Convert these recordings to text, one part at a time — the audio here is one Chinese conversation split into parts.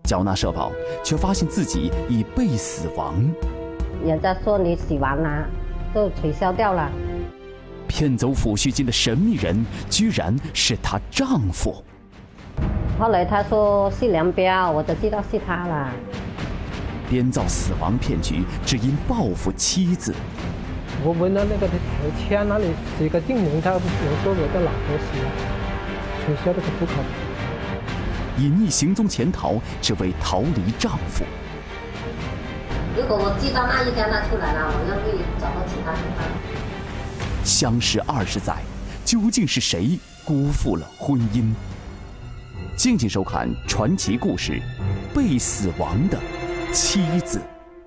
缴纳社保，却发现自己已被死亡。 人家说你死完了，就取消掉了。 骗走抚恤金的神秘人，居然是她丈夫。 后来他说是梁彪，我就知道是他了。 编造死亡骗局，只因报复妻子。 我闻到那个签那里写个证明，他能说我的老婆死了，取消这个户口。 隐匿行踪潜逃，只为逃离丈夫。 如果我知道那一天他出来了，我就会找到其他地方。 相识20载，究竟是谁辜负了婚姻？敬请收看传奇故事《被死亡的妻子》。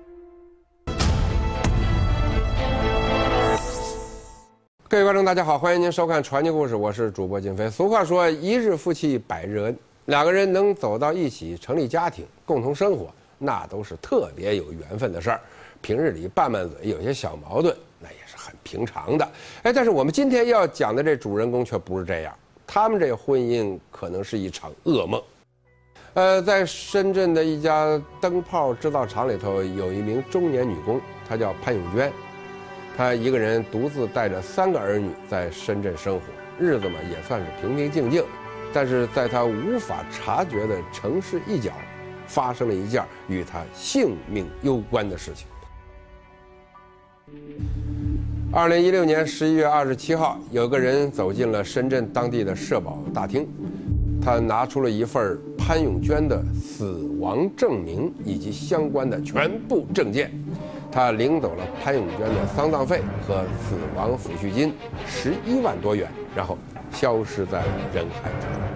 各位观众，大家好，欢迎您收看传奇故事，我是主播金飞。俗话说，一日夫妻百日恩，两个人能走到一起，成立家庭，共同生活，那都是特别有缘分的事儿。平日里拌拌嘴，有些小矛盾，那也是很平常的。但是我们今天要讲的这主人公却不是这样，他们这婚姻可能是一场噩梦。在深圳的一家灯泡制造厂里头，有一名中年女工，她叫潘永娟。她一个人独自带着3个儿女在深圳生活，日子嘛也算是平平静静。但是在她无法察觉的城市一角，发生了一件与她性命攸关的事情。2016年11月27号，有个人走进了深圳当地的社保大厅，他拿出了一份潘永娟的死亡证明以及相关的全部证件。他领走了潘永娟的丧葬费和死亡抚恤金11万多元，然后消失在了人海之中。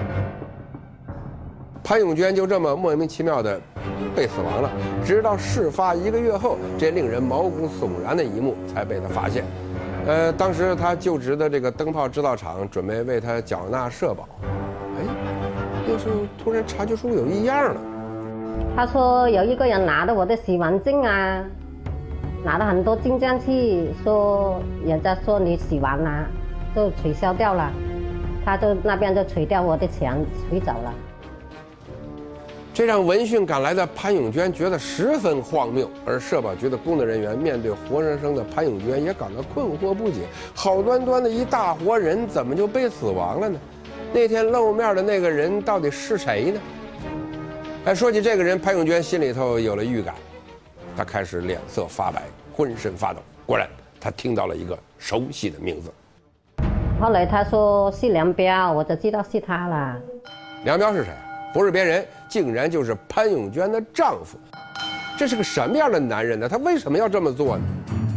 潘永娟就这么莫名其妙的被死亡了，直到事发1个月后，这令人毛骨悚然的一幕才被他发现。当时他就职的这个灯泡制造厂准备为他缴纳社保，那时候突然察觉出有异样了。 他说有一个人拿着我的死亡证啊，拿了很多证件去，说人家说你死完了，就取消掉了，他就那边就取掉我的钱，取走了。 这让闻讯赶来的潘永娟觉得十分荒谬，而社保局的工作人员面对活生生的潘永娟也感到困惑不解。好端端的一大活人，怎么就被死亡了呢？那天露面的那个人到底是谁呢？说起这个人，潘永娟心里头有了预感，她开始脸色发白，浑身发抖。果然，她听到了一个熟悉的名字。 后来他说是梁彪，我就知道是他了。 梁彪是谁？不是别人，竟然就是潘永娟的丈夫。这是个什么样的男人呢？他为什么要这么做呢？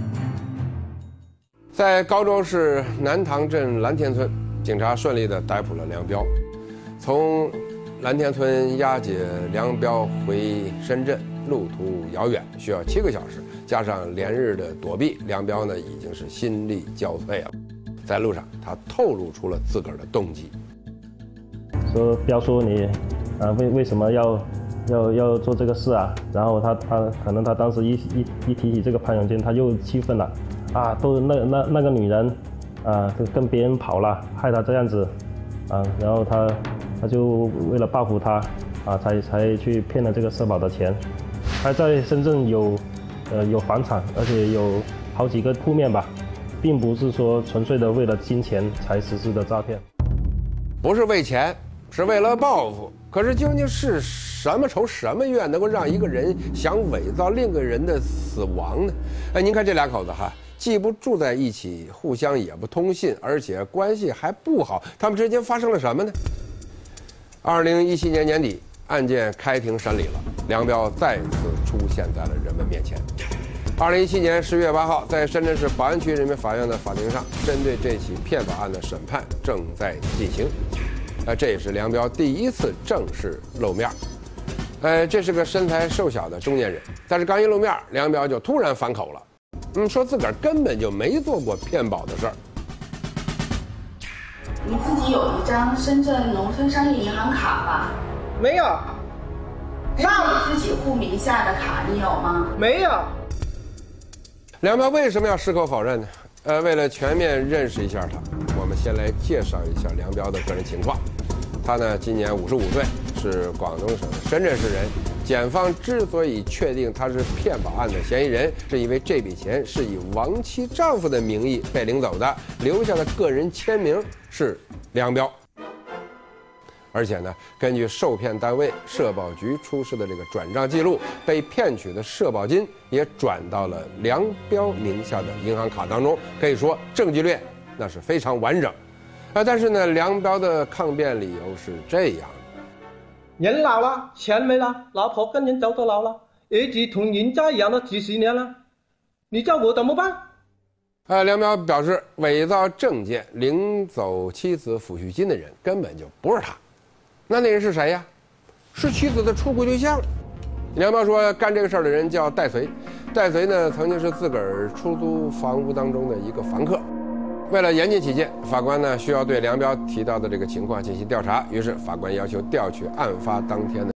在高州市南塘镇蓝田村，警察顺利地逮捕了梁彪。从蓝田村押解梁彪回深圳，路途遥远，需要7个小时，加上连日的躲避，梁彪呢已经是心力交瘁了。在路上，他透露出了自个儿的动机。 说彪叔你为什么要做这个事啊？然后他可能他当时一提起这个潘永娟，他又气愤了啊！都那个女人啊，跟别人跑了，害他这样子啊！然后他就为了报复他啊，才去骗了这个社保的钱。他在深圳有房产，而且有好几个铺面吧，并不是说纯粹的为了金钱才实施的诈骗。 不是为钱，是为了报复。可是究竟是什么仇什么怨，能够让一个人想伪造另一个人的死亡呢？您看这2口子哈，既不住在一起，互相也不通信，而且关系还不好，他们之间发生了什么呢？2017年年底，案件开庭审理了，梁彪再次出现在了人们面前。2017年10月8号，在深圳市宝安区人民法院的法庭上，针对这起骗保案的审判正在进行。这也是梁彪第1次正式露面。这是个身材瘦小的中年人，但是刚一露面，梁彪就突然反口了，说自个儿根本就没做过骗保的事儿。 你自己有一张深圳农村商业银行卡吧？ 没有。 那你自己户名下的卡你有吗？ 没有。 梁彪为什么要矢口否认呢？为了全面认识一下他，我们先来介绍一下梁彪的个人情况。他呢今年55岁， 是广东省深圳市人。检方之所以确定他是骗保案的嫌疑人，是因为这笔钱是以亡妻丈夫的名义被领走的，留下的个人签名是梁彪。而且呢，根据受骗单位社保局出示的这个转账记录，被骗取的社保金也转到了梁彪名下的银行卡当中，可以说证据链那是非常完整。但是呢，梁彪的抗辩理由是这样的： 人老了，钱没了，老婆跟人走都老了，儿子同人家养了几十年了，你叫我怎么办？ 梁彪表示，伪造证件领走妻子抚恤金的人根本就不是他。那人是谁呀？是妻子的出轨对象。梁彪说，干这个事儿的人叫戴随，戴随呢曾经是自个儿出租房屋当中的一个房客。为了严谨起见，法官呢需要对梁彪提到的这个情况进行调查，于是法官要求调取案发当天的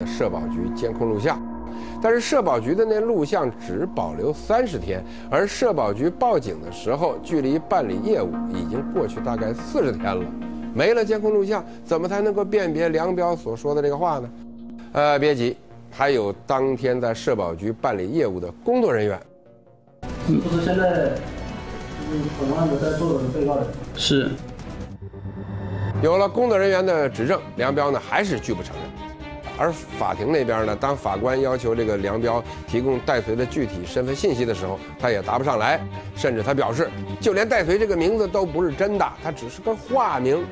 社保局监控录像。但是社保局的那录像只保留30天，而社保局报警的时候，距离办理业务已经过去大概40天了。没了监控录像，怎么才能够辨别梁彪所说的这个话呢？别急，还有当天在社保局办理业务的工作人员。 是不是现在本案子在做的被告人？是。 有了工作人员的指证，梁彪呢还是拒不承认。而法庭那边呢，当法官要求这个梁彪提供带随的具体身份信息的时候，他也答不上来，甚至他表示，就连带随这个名字都不是真的，他只是个化名。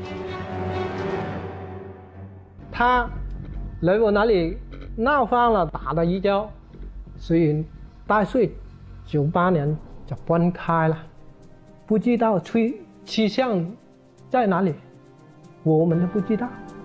他来我那里闹翻了，打了一跤，所以带随98年就分开了，不知道去向在哪里，我们都不知道。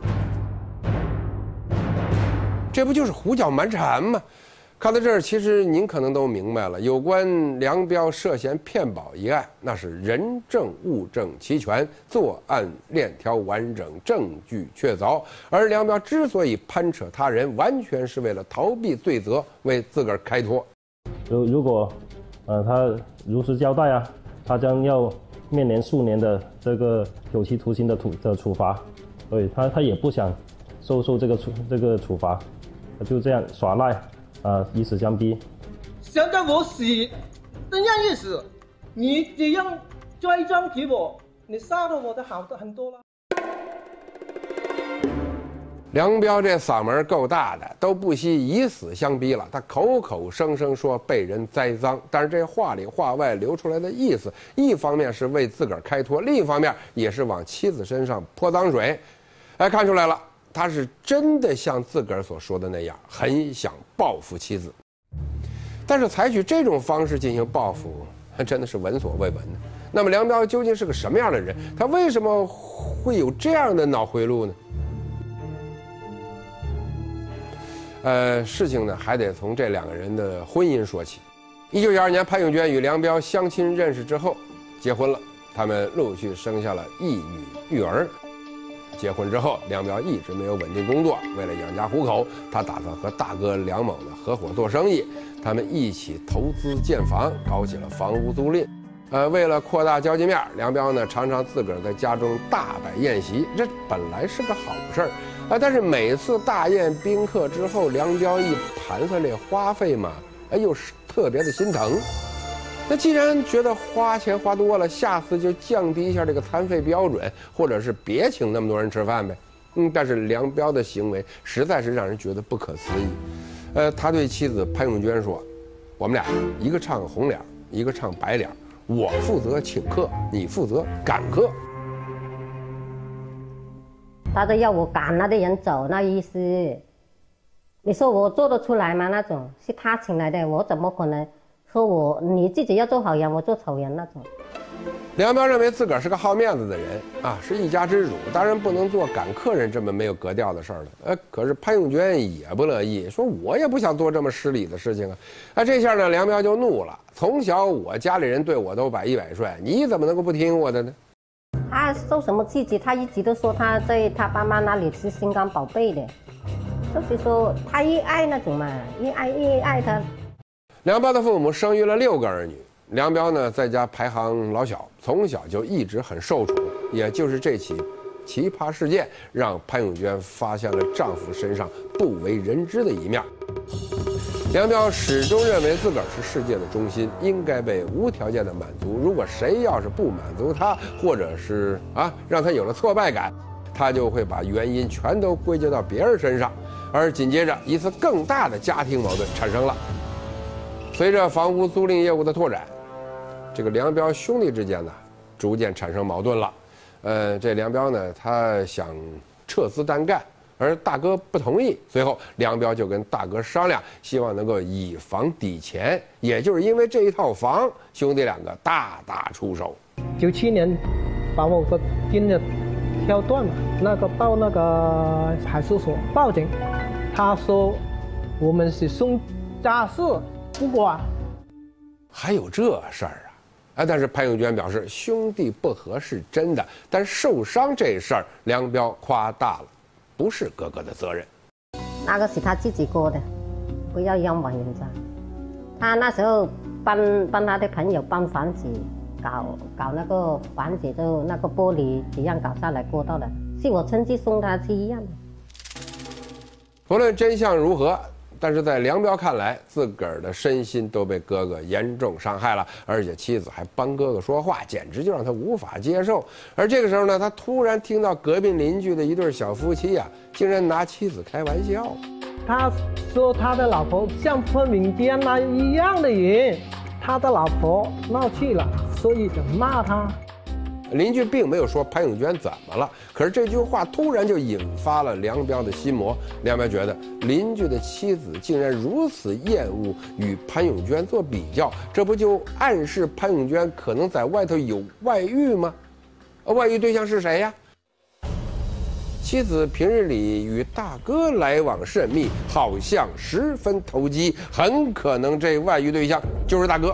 这不就是胡搅蛮缠吗？看到这儿，其实您可能都明白了，有关梁彪涉嫌骗保一案，那是人证物证齐全，作案链条完整，证据确凿。而梁彪之所以攀扯他人，完全是为了逃避罪责，为自个儿开脱。 如果他如实交代啊，他将要面临数年的这个有期徒刑的处罚，所以他也不想受这个处罚。他就这样耍赖，以死相逼。 现在我死怎样意思？你这样追踪给我，你杀了我的好的很多了。 梁彪这嗓门够大的，都不惜以死相逼了。他口口声声说被人栽赃，但是这话里话外流出来的意思，一方面是为自个儿开脱，另一方面也是往妻子身上泼脏水。看出来了。他是真的像自个儿所说的那样，很想报复妻子，但是采取这种方式进行报复，真的是闻所未闻的。那么梁彪究竟是个什么样的人？他为什么会有这样的脑回路呢？事情呢还得从这两个人的婚姻说起。1992年，潘永娟与梁彪相亲认识之后，结婚了，他们陆续生下了一女一儿。结婚之后，梁彪一直没有稳定工作，为了养家糊口，他打算和大哥梁某呢合伙做生意，他们一起投资建房，搞起了房屋租赁。为了扩大交际面，梁彪呢常常自个儿在家中大摆宴席，这本来是个好事儿但是每次大宴宾客之后，梁彪一盘算这花费嘛，又是特别的心疼。那既然觉得花钱花多了，下次就降低一下这个餐费标准，或者是别请那么多人吃饭呗。但是梁彪的行为实在是让人觉得不可思议。他对妻子潘永娟说：“我们俩一个唱红脸，一个唱白脸，我负责请客，你负责赶客。” 他就要我赶那的人走，那意思，你说我做得出来吗？那种是他请来的，我怎么可能？说你自己要做好人，我做丑人那种。 梁彪认为自个儿是个好面子的人是一家之主，当然不能做赶客人这么没有格调的事儿了。可是潘永娟也不乐意，说我也不想做这么失礼的事情这下呢，梁彪就怒了。从小我家里人对我都百依百顺，你怎么能够不听我的呢？ 他受什么刺激？他一直都说他在他爸妈那里是心肝宝贝的，就是说他一爱那种嘛，一爱他。 梁彪的父母生育了6个儿女，梁彪呢在家排行老小，从小就一直很受宠。也就是这起奇葩事件，让潘永娟发现了丈夫身上不为人知的一面。梁彪始终认为自个儿是世界的中心，应该被无条件的满足。如果谁要是不满足他，或者是让他有了挫败感，他就会把原因全都归结到别人身上。而紧接着，一次更大的家庭矛盾产生了。随着房屋租赁业务的拓展，这个梁彪兄弟之间呢，逐渐产生矛盾了。这梁彪呢，他想撤资单干，而大哥不同意。随后，梁彪就跟大哥商量，希望能够以房抵钱。也就是因为这一套房，兄弟两个大打出手。 97年，把我的筋就挑断了，到那个派出所报警，他说我们是兄家事。不管， 还有这事儿但是潘永娟表示兄弟不和是真的，但受伤这事儿梁彪夸大了，不是哥哥的责任。 那个是他自己过的，不要冤枉人家。他那时候帮他的朋友搬房子，搞那个房子就那个玻璃这样搞下来过道的，是我亲自送他去医院的。 不论真相如何，但是在梁彪看来，自个儿的身心都被哥哥严重伤害了，而且妻子还帮哥哥说话，简直就让他无法接受。而这个时候呢，他突然听到隔壁邻居的一对小夫妻啊，竟然拿妻子开玩笑。 他说他的老婆像潘永娟那一样的人，他的老婆闹气了，所以就骂他。 邻居并没有说潘永娟怎么了，可是这句话突然就引发了梁彪的心魔。梁彪觉得邻居的妻子竟然如此厌恶与潘永娟做比较，这不就暗示潘永娟可能在外头有外遇吗？外遇对象是谁呀？妻子平日里与大哥来往甚密，好像十分投机，很可能这外遇对象就是大哥。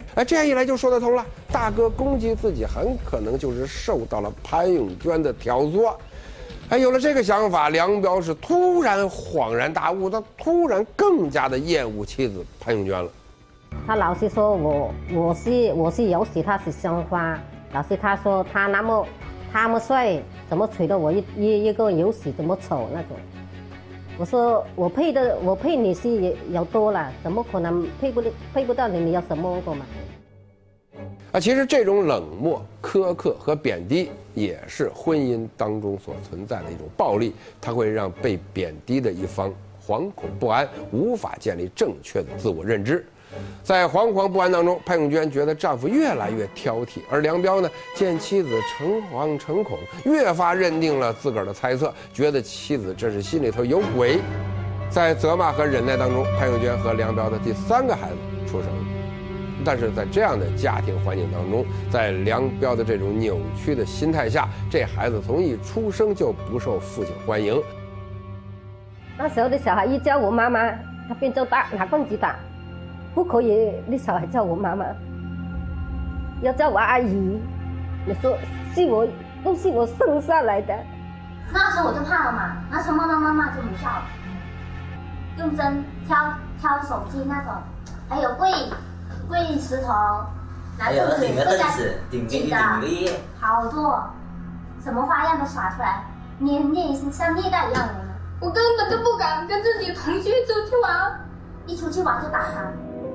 这样一来就说得通了，大哥攻击自己很可能就是受到了潘永娟的挑唆。有了这个想法，梁彪是突然恍然大悟，他突然更加的厌恶妻子潘永娟了。 他老是说我是有喜，他是香花。老是他说他那么帅，怎么娶了我一个有喜这么丑那种？我说我配你是也有多了，怎么可能配不到你？你有什么过吗？ 其实这种冷漠、苛刻和贬低，也是婚姻当中所存在的一种暴力，它会让被贬低的一方惶恐不安，无法建立正确的自我认知。在惶惶不安当中，潘永娟觉得丈夫越来越挑剔，而梁彪呢，见妻子诚惶诚恐，越发认定了自个儿的猜测，觉得妻子这是心里头有鬼。在责骂和忍耐当中，潘永娟和梁彪的第3个孩子出生了。但是在这样的家庭环境当中，在梁彪的这种扭曲的心态下，这孩子从一出生就不受父亲欢迎。 那时候的小孩一叫我妈妈，他便就打，拿棍子打。不可以，那小孩叫我妈妈，要叫我阿姨。你说都是我生下来的。 那时候我就怕了嘛，那时候妈妈就没叫了，用针挑手机那种，还有跪石头，拿棍子跪下紧的，好多，什么花样都耍出来，像虐待一样的。 我根本就不敢跟自己同学出去玩， 一出去玩就打他。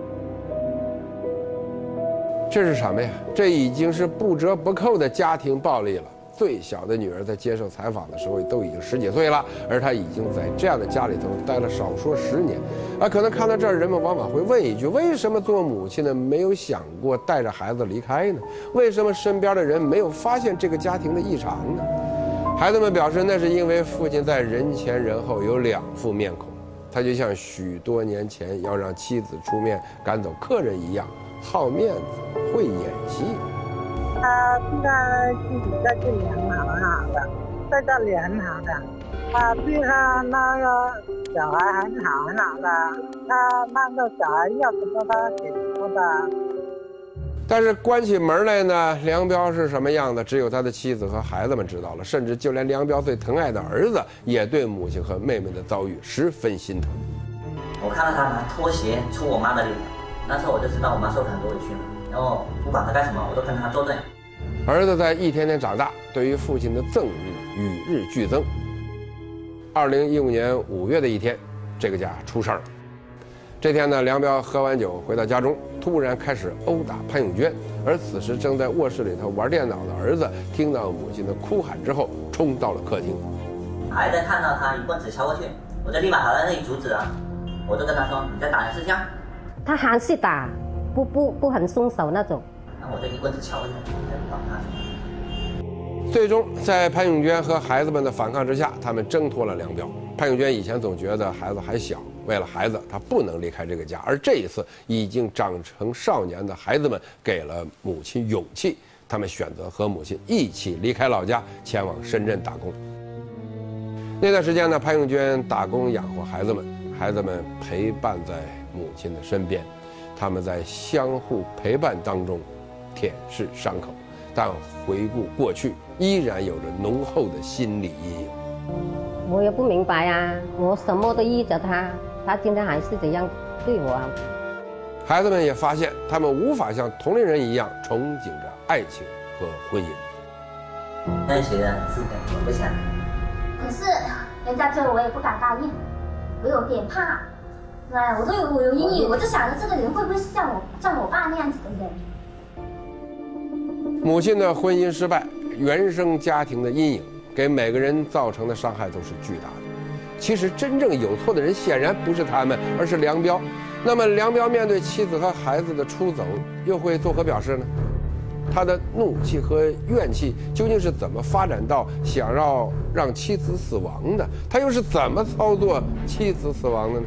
这是什么呀？这已经是不折不扣的家庭暴力了。最小的女儿在接受采访的时候都已经10几岁了，而她已经在这样的家里头待了少说10年。可能看到这儿，人们往往会问一句：为什么做母亲的没有想过带着孩子离开呢？为什么身边的人没有发现这个家庭的异常呢？孩子们表示，那是因为父亲在人前人后有2副面孔，他就像许多年前要让妻子出面赶走客人一样，好面子，会演戏。 他现在自己在这里很好的，在这里很好的，他对他那个小孩很好的，他那个小孩要什么他给什么的。 但是关起门来呢，梁彪是什么样的，只有他的妻子和孩子们知道了，甚至就连梁彪最疼爱的儿子也对母亲和妹妹的遭遇十分心疼。 我看到他拿拖鞋戳我妈的脸，那时候我就知道我妈受了很多委屈了，然后不管他干什么，我都跟他作对。 儿子在一天天长大，对于父亲的憎恶与日俱增。2015年5月的一天，这个家出事儿了。这天呢，梁彪喝完酒回到家中，突然开始殴打潘永娟，而此时正在卧室里头玩电脑的儿子听到母亲的哭喊之后，冲到了客厅。 孩子看到他一棍子敲过去，我就立马跑在那里阻止了，我就跟他说：“你在打人是这样？” 他还是打，不很松手那种。 那我就一棍子敲过去，才不帮他。 最终，在潘永娟和孩子们的反抗之下，他们挣脱了梁彪。潘永娟以前总觉得孩子还小，为了孩子，她不能离开这个家。而这一次，已经长成少年的孩子们给了母亲勇气，他们选择和母亲一起离开老家，前往深圳打工。那段时间呢，潘永娟打工养活孩子们，孩子们陪伴在母亲的身边，他们在相互陪伴当中舔舐伤口，但回顾过去，依然有着浓厚的心理阴影。 我也不明白啊，我什么都依着他，他今天还是这样对我啊。 孩子们也发现，他们无法像同龄人一样憧憬着爱情和婚姻。 那学的是的，我不想。 可是人家追我也不敢答应，我有点怕。哎，我有阴影，我就想着这个人会不会是像我爸那样子的人。 母亲的婚姻失败，原生家庭的阴影，给每个人造成的伤害都是巨大的。其实真正有错的人显然不是他们，而是梁彪。那么梁彪面对妻子和孩子的出走，又会作何表示呢？他的怒气和怨气究竟是怎么发展到想要让妻子死亡的？他又是怎么操作妻子死亡的呢？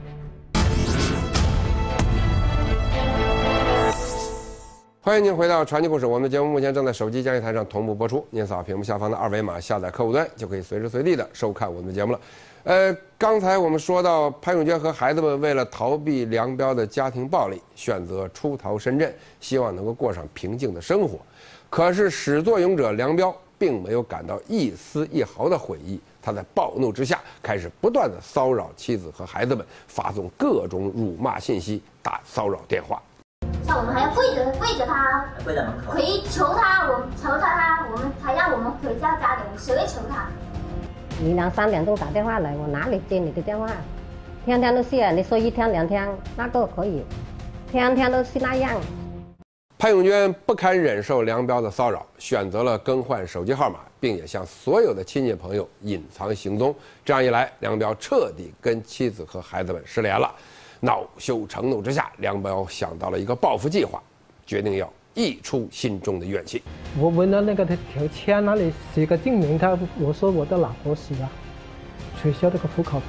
欢迎您回到传奇故事，我们的节目目前正在手机交易台上同步播出，您扫屏幕下方的2维码下载客户端，就可以随时随地的收看我们的节目了。 刚才我们说到潘永娟和孩子们为了逃避梁彪的家庭暴力，选择出逃深圳，希望能够过上平静的生活。可是始作俑者梁彪并没有感到一丝一毫的悔意，他在暴怒之下开始不断的骚扰妻子和孩子们，发送各种辱骂信息、打骚扰电话。 像我们还要跪着他， 跪在门口， 可以求他，我们才让我们回到家里，我们谁会求他？ 你2、3点钟打电话来，我哪里接你的电话？天天都是啊，你说1天2天那个可以，天天都是那样。 潘永娟不堪忍受梁彪的骚扰，选择了更换手机号码，并且向所有的亲戚朋友隐藏行踪。这样一来，梁彪彻底跟妻子和孩子们失联了。恼羞成怒之下，梁彪想到了一个报复计划，决定要溢出心中的怨气。 我闻到那个条签那里写个证明，我说我的老婆死了，取消这个户口。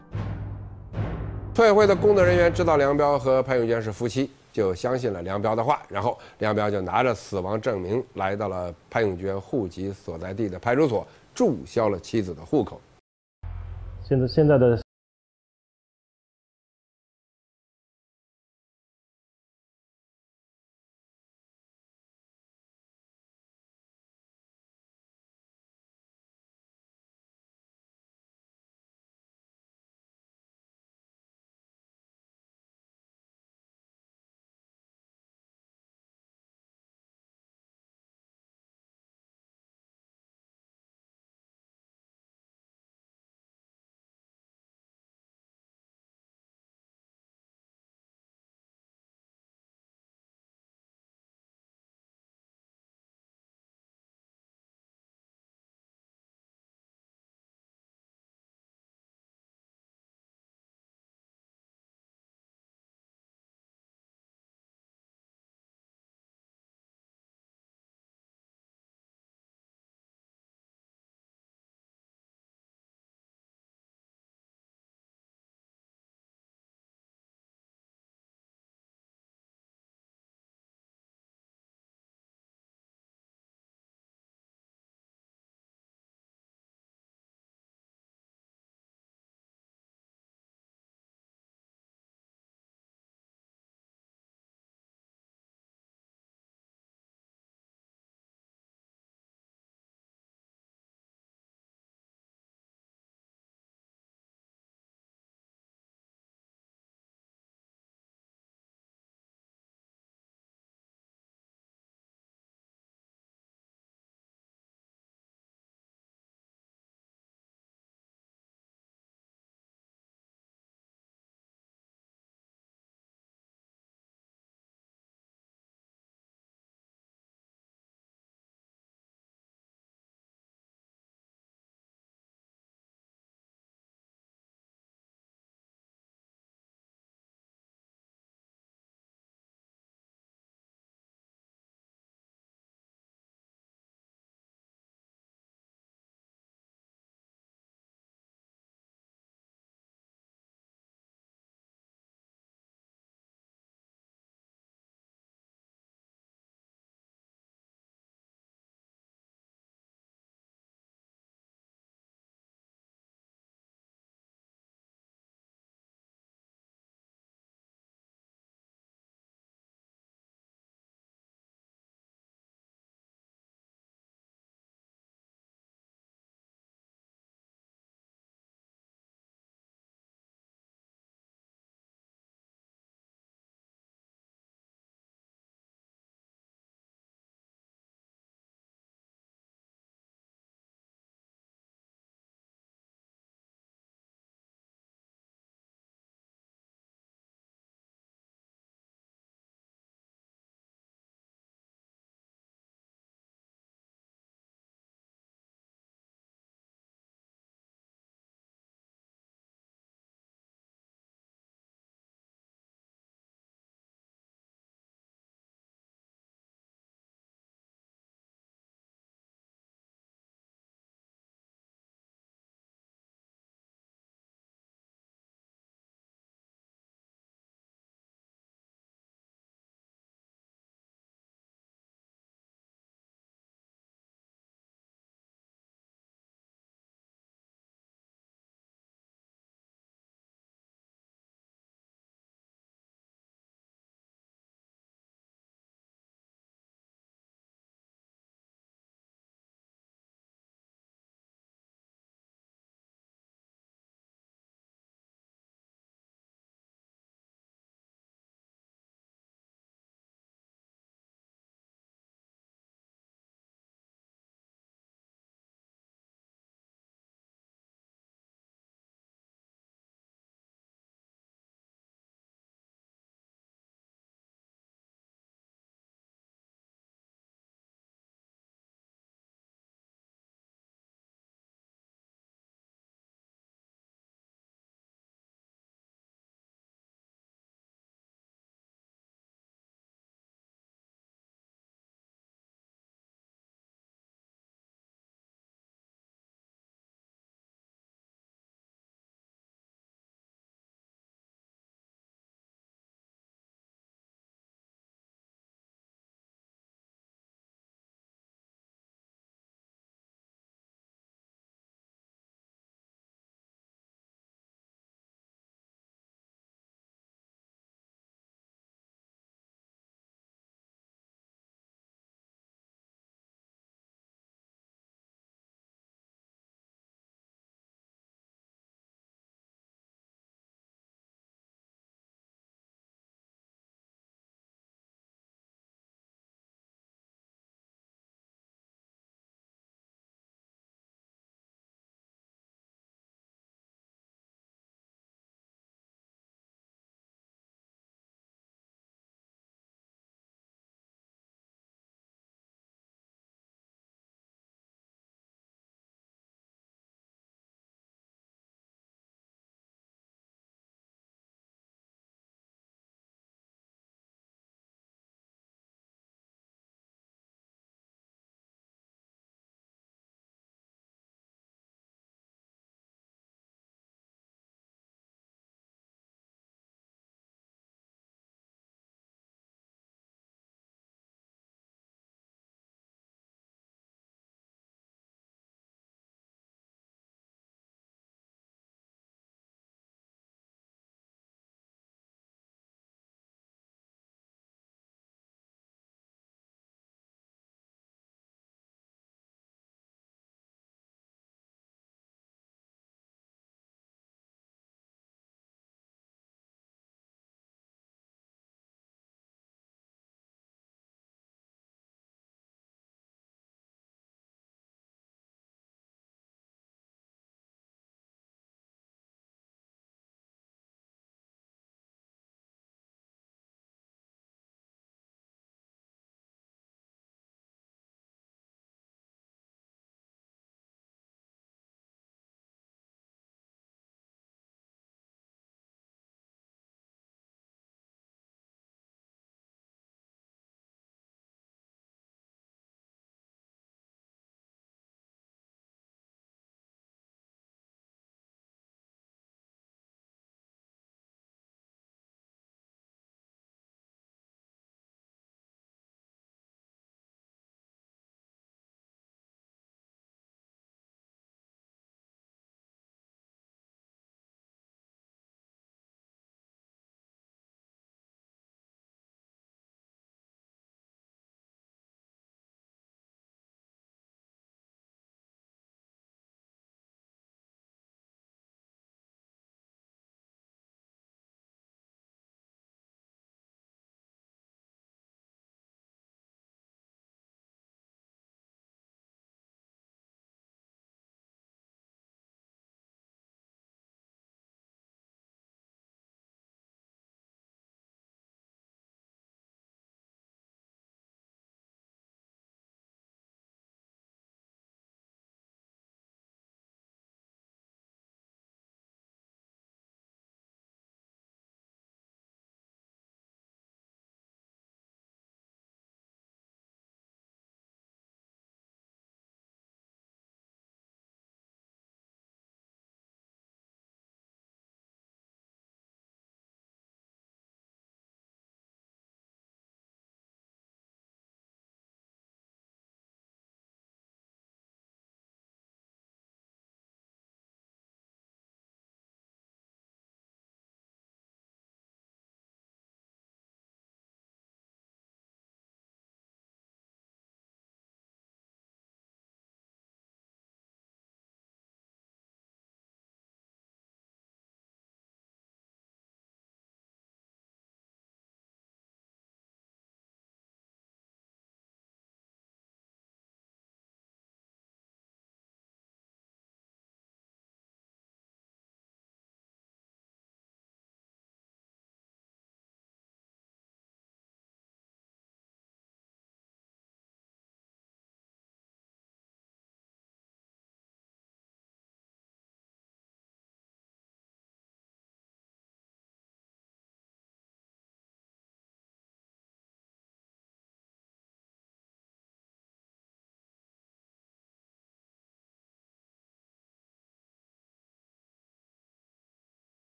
村委会的工作人员知道梁彪和潘永娟是夫妻，就相信了梁彪的话，然后梁彪就拿着死亡证明来到了潘永娟户籍所在地的派出所，注销了妻子的户口。 现在的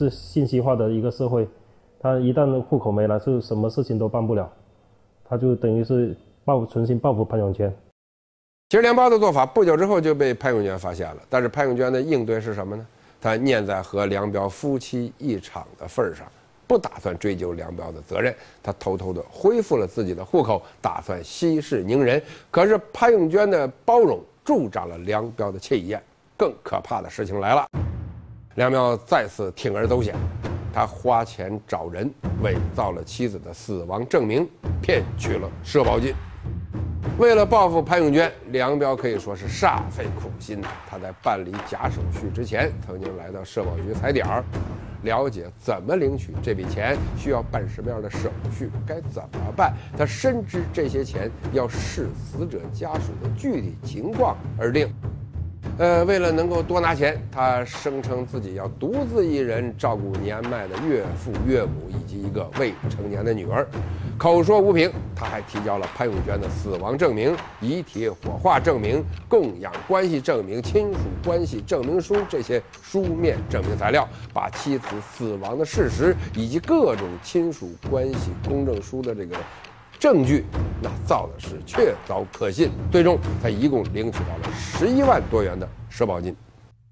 是信息化的一个社会，他一旦户口没了，就什么事情都办不了，他就等于是存心报复潘永娟。 其实梁彪的做法不久之后就被潘永娟发现了，但是潘永娟的应对是什么呢？他念在和梁彪夫妻一场的份上，不打算追究梁彪的责任，他偷偷的恢复了自己的户口，打算息事宁人。可是潘永娟的包容助长了梁彪的气焰，更可怕的事情来了，梁彪再次铤而走险，他花钱找人伪造了妻子的死亡证明，骗取了社保金。为了报复潘永娟，梁彪可以说是煞费苦心呐。他在办理假手续之前，曾经来到社保局踩点儿，了解怎么领取这笔钱，需要办什么样的手续，该怎么办。他深知这些钱要视死者家属的具体情况而定。为了能够多拿钱，他声称自己要独自一人照顾年迈的岳父岳母以及一个未成年的女儿，口说无凭。他还提交了潘永娟的死亡证明、遗体火化证明、供养关系证明、亲属关系证明书这些书面证明材料，把妻子死亡的事实以及各种亲属关系公证书的这个证据，那造的是确凿可信。最终他一共领取到了11万多元的社保金。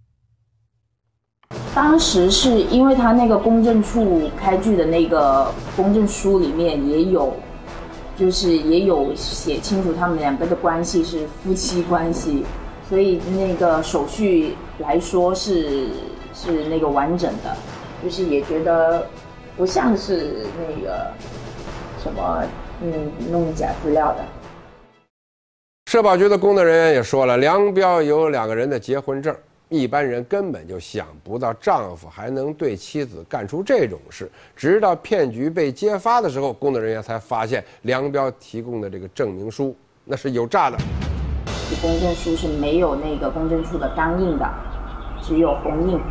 当时是因为他那个公证处开具的那个公证书里面也有写清楚他们两个的关系是夫妻关系，所以那个手续来说是那个完整的，就是也觉得不像是那个什么弄假资料的。 社保局的工作人员也说了，梁彪有2个人的结婚证，一般人根本就想不到丈夫还能对妻子干出这种事。直到骗局被揭发的时候，工作人员才发现梁彪提供的这个证明书那是有诈的。 公证书是没有那个公证处的钢印的，只有红印。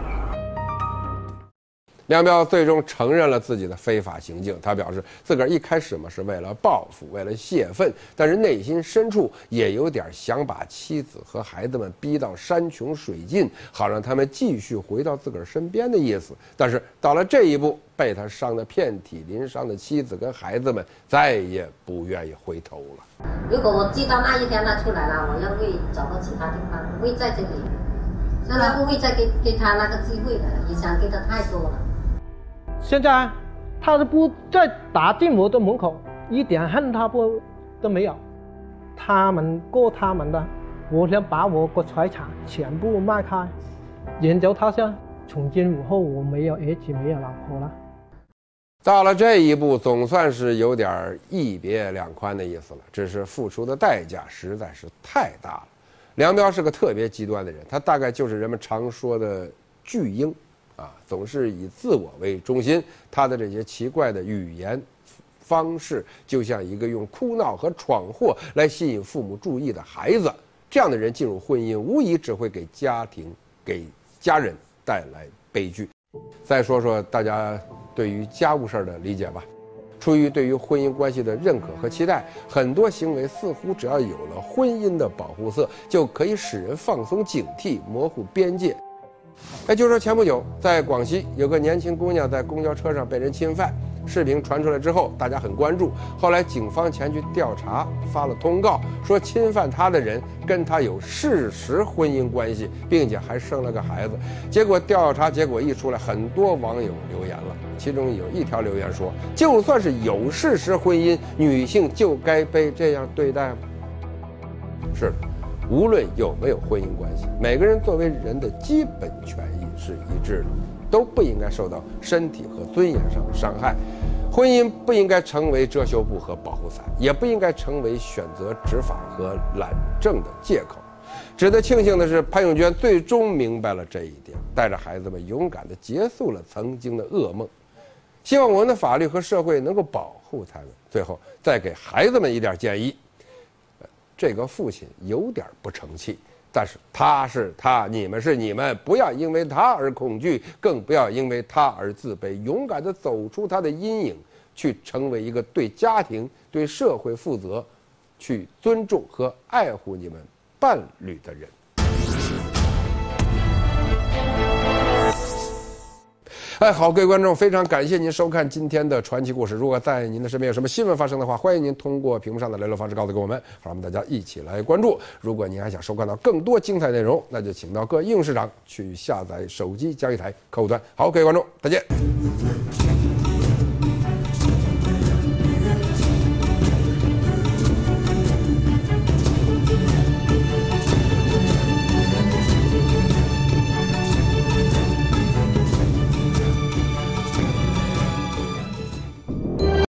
梁彪最终承认了自己的非法行径，他表示自个儿一开始是为了报复，为了泄愤，但是内心深处也有点想把妻子和孩子们逼到山穷水尽，好让他们继续回到自个儿身边的意思。但是到了这一步，被他伤得遍体鳞伤的妻子跟孩子们再也不愿意回头了。 如果我知道那一天他出来了，我又会找到其他地方，不会在这里，现在不会再给他那个机会了，也想给他太多了。 现在他是不再打进我的门口，一点恨他都没有。他们过他们的，我想把我的财产全部卖开，远走他乡。从今以后我没有儿子，没有老婆了。 到了这一步，总算是有点一别两宽的意思了，只是付出的代价实在是太大了。梁彪是个特别极端的人，他大概就是人们常说的巨婴总是以自我为中心，他的这些奇怪的语言方式就像一个用哭闹和闯祸来吸引父母注意的孩子。这样的人进入婚姻，无疑只会给家庭、给家人带来悲剧。再说说大家对于家务事的理解吧。出于对于婚姻关系的认可和期待，很多行为似乎只要有了婚姻的保护色，就可以使人放松警惕，模糊边界。就说前不久在广西有个年轻姑娘在公交车上被人侵犯，视频传出来之后大家很关注，后来警方前去调查，发了通告说侵犯她的人跟她有事实婚姻关系，并且还生了个孩子。结果调查结果一出来，很多网友留言了，其中有一条留言说，就算是有事实婚姻，女性就该被这样对待吗？是的，无论有没有婚姻关系，每个人作为人的基本权益是一致的，都不应该受到身体和尊严上的伤害。婚姻不应该成为遮羞布和保护伞，也不应该成为选择执法和懒政的借口。值得庆幸的是，潘永娟最终明白了这一点，带着孩子们勇敢地结束了曾经的噩梦。希望我们的法律和社会能够保护他们。最后再给孩子们一点建议，这个父亲有点不成器，但是他是他，你们是你们，不要因为他而恐惧，更不要因为他而自卑，勇敢地走出他的阴影，去成为一个对家庭、对社会负责、去尊重和爱护你们伴侣的人。 哎，好，各位观众，非常感谢您收看今天的传奇故事。如果在您的身边有什么新闻发生的话，欢迎您通过屏幕上的联络方式告诉给我们，好，我们大家一起来关注。如果您还想收看到更多精彩内容，那就请到各应用市场去下载手机交易台客户端。好，各位观众，再见。